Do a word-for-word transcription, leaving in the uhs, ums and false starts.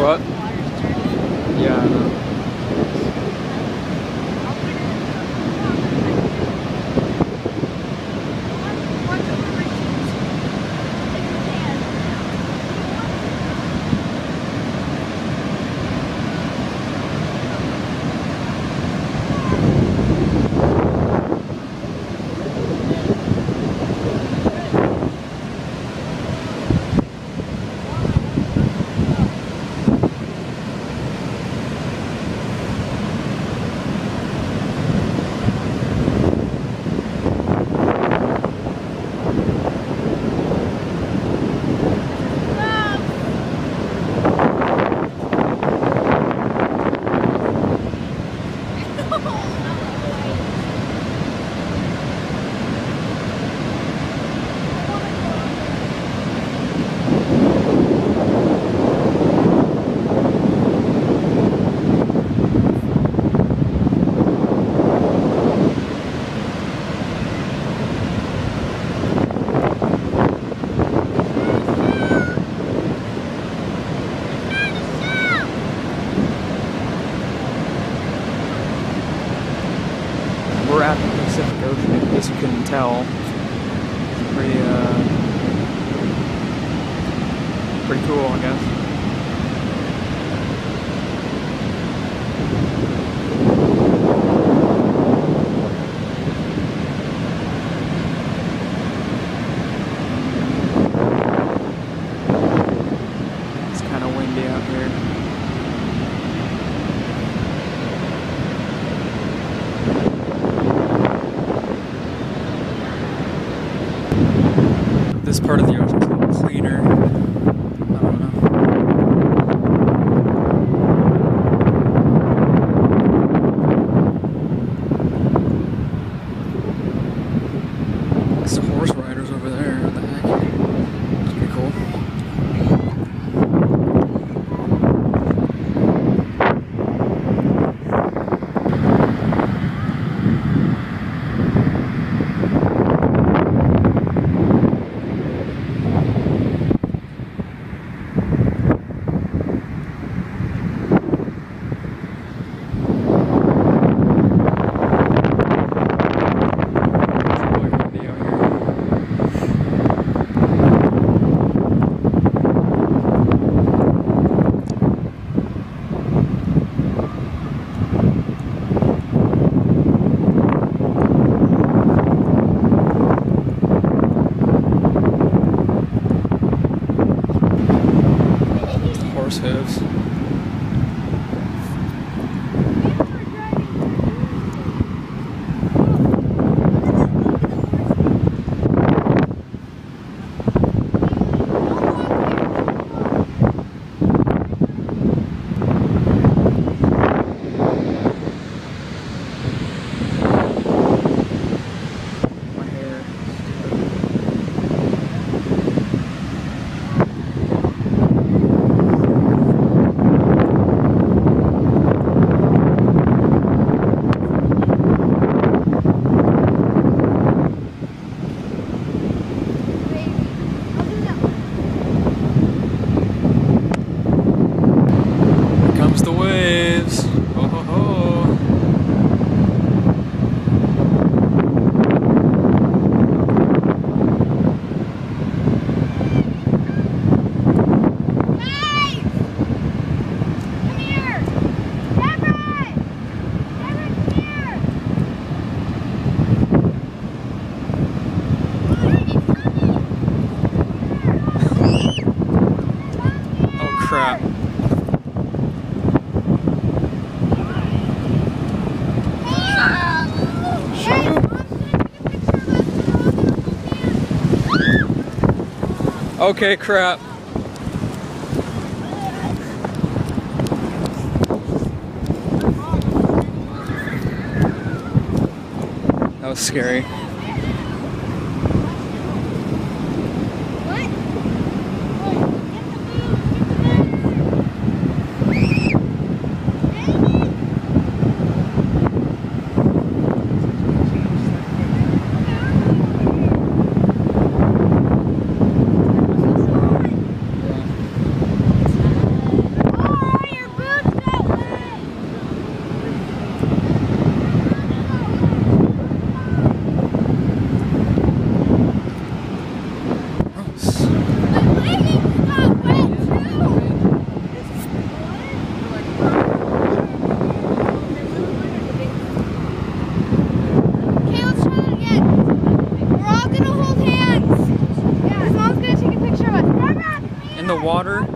what? Yeah, I know. We're at the Pacific Ocean, in case you couldn't tell. It's pretty, uh, pretty cool, I guess. It's kind of windy out here. This part of the ocean is a little cleaner. I don't know. Some horse riders over there. What the heck? It's pretty cool. Horse hooves. The waves. Oh ho ho. Hey! Come here! Everett! Everett, come here! Oh crap. Okay, crap. That was scary. water.